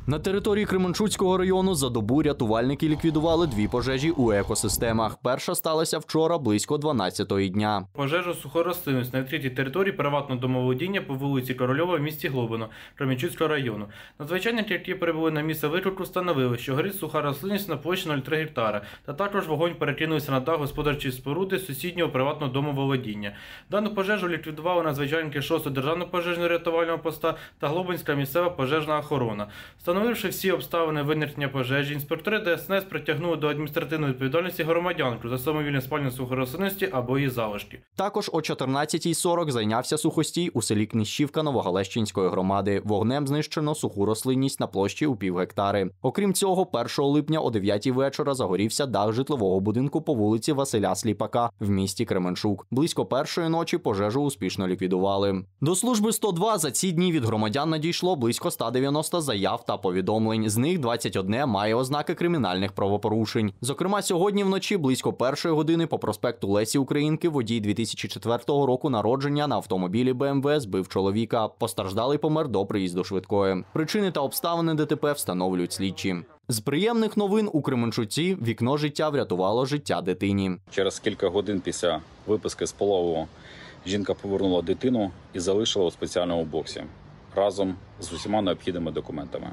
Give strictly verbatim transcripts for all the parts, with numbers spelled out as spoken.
На території Кременчуцького району за добу рятувальники ліквідували дві пожежі у екосистемах. Перша сталася вчора близько дванадцятої дня. Пожежу сухої рослинності на відкритій території приватного домоволодіння по вулиці Корольова в місті Глобино Кременчуцького району. Надзвичайники, які прибули на місце виклику, встановили, що горить суха рослинність на площі нуль цілих три гектара, та також вогонь перекинувся на дах господарчої споруди сусіднього приватного домоволодіння. Дану пожежу ліквідували надзвичайники шостого державного пожежно-рятувального поста та Глобинська місцева пожежна охорона. Встановивши всі обставини виникнення пожежі, інспектори Де Ес Ен Ес притягнули до адміністративної відповідальності громадянку за самовільне спалення сухорослинності або її залишки. Також о чотирнадцятій сорок зайнявся сухостій у селі Кніщівка Новогалещинської громади. Вогнем знищено суху рослинність на площі у пів гектари. Окрім цього, першого липня о дев'ятій вечора загорівся дах житлового будинку по вулиці Василя Сліпака в місті Кременчук. Близько першої ночі пожежу успішно ліквідували. До служби сто два за ці дні від громадян надійшло близько ста дев'яноста заяв та повідомлень. З них двадцять одне має ознаки кримінальних правопорушень. Зокрема, сьогодні вночі близько першої години по проспекту Лесі Українки водій дві тисячі четвертого року народження на автомобілі Бе Ем Ве збив чоловіка. Постраждалий помер до приїзду швидкої. Причини та обставини Де Те Пе встановлюють слідчі. З приємних новин у Кременчуці вікно життя врятувало життя дитині. Через кілька годин після виписки з пологового жінка повернула дитину і залишила у спеціальному боксі разом з усіма необхідними документами.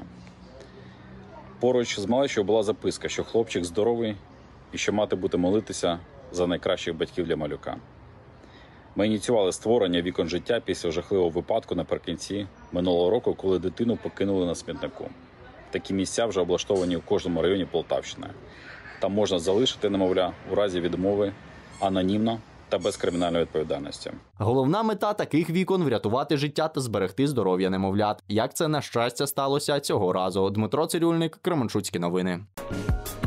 Поруч з малечою була записка, що хлопчик здоровий і що мати буде молитися за найкращих батьків для малюка. Ми ініціювали створення вікон життя після жахливого випадку наприкінці минулого року, коли дитину покинули на смітнику. Такі місця вже облаштовані у кожному районі Полтавщини. Там можна залишити немовля у разі відмови анонімно та без кримінальної відповідальності. Головна мета таких вікон – врятувати життя та зберегти здоров'я немовлят. Як це, на щастя, сталося цього разу? Дмитро Цирюльник, Кременчуцькі новини.